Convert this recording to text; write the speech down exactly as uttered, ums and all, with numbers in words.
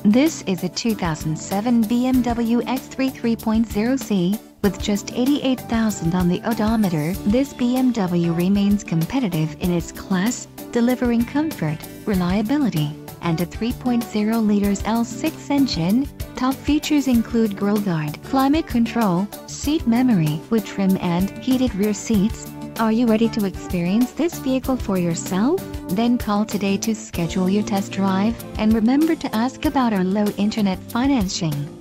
This is a two thousand seven B M W X three three point oh C. With just eighty-eight thousand on the odometer, this B M W remains competitive in its class, delivering comfort, reliability, and a three point oh liters L six engine. Top features include grille guard, climate control, seat memory with trim and heated rear seats. Are you ready to experience this vehicle for yourself? Then call today to schedule your test drive, and remember to ask about our low internet financing.